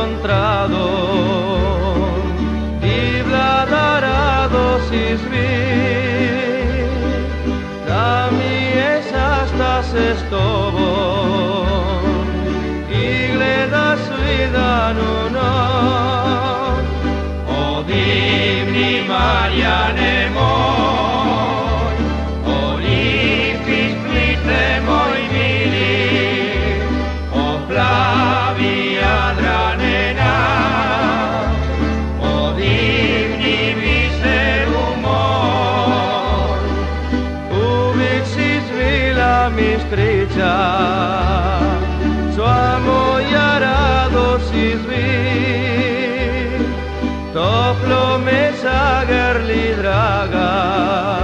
incontrado i bladarado si svi da mi esastas estovo i gleda suidanu non o dimni Mariane moj o lipis plite moj mili o plavi Jadranena o divni biseru moj uvijek si zvila mistrića sva moja rado si zvi toplo me zagrli draga